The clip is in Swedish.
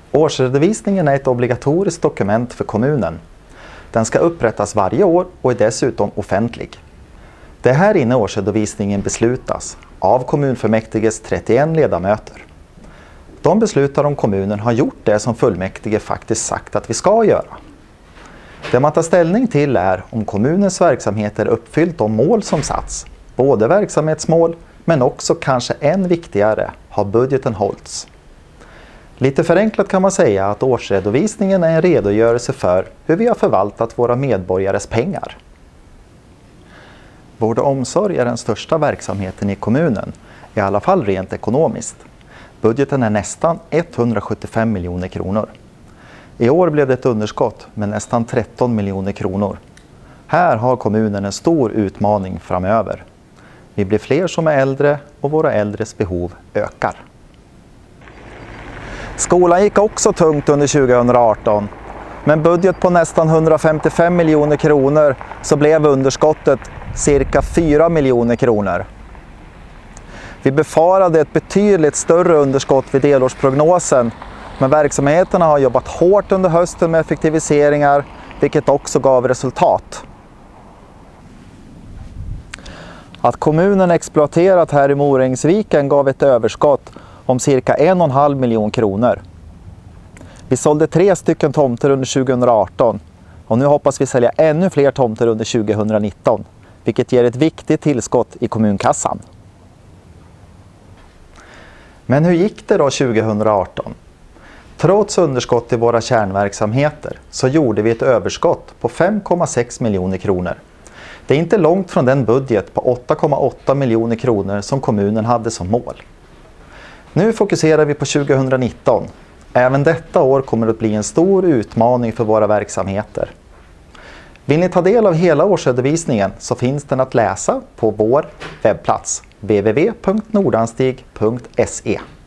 Årsredovisningen är ett obligatoriskt dokument för kommunen. Den ska upprättas varje år och är dessutom offentlig. Det är här inne årsredovisningen beslutas av kommunfullmäktiges 31 ledamöter. De beslutar om kommunen har gjort det som fullmäktige faktiskt sagt att vi ska göra. Det man tar ställning till är om kommunens verksamheter uppfyllt de mål som satts. Både verksamhetsmål men också kanske än viktigare har budgeten hållits. Lite förenklat kan man säga att årsredovisningen är en redogörelse för hur vi har förvaltat våra medborgares pengar. Vård och omsorg är den största verksamheten i kommunen, i alla fall rent ekonomiskt. Budgeten är nästan 175 miljoner kronor. I år blev det ett underskott med nästan 13 miljoner kronor. Här har kommunen en stor utmaning framöver. Vi blir fler som är äldre och våra äldres behov ökar. Skolan gick också tungt under 2018. Med en budget på nästan 155 miljoner kronor så blev underskottet cirka 4 miljoner kronor. Vi befarade ett betydligt större underskott vid delårsprognosen, men verksamheterna har jobbat hårt under hösten med effektiviseringar, vilket också gav resultat. Att kommunen exploaterat här i Morängsviken gav ett överskott om cirka 1,5 miljon kronor. Vi sålde 3 stycken tomter under 2018 och nu hoppas vi sälja ännu fler tomter under 2019, vilket ger ett viktigt tillskott i kommunkassan. Men hur gick det då 2018? Trots underskott i våra kärnverksamheter så gjorde vi ett överskott på 5,6 miljoner kronor. Det är inte långt från den budget på 8,8 miljoner kronor som kommunen hade som mål. Nu fokuserar vi på 2019. Även detta år kommer att bli en stor utmaning för våra verksamheter. Vill ni ta del av hela årsredovisningen så finns den att läsa på vår webbplats www.nordanstig.se.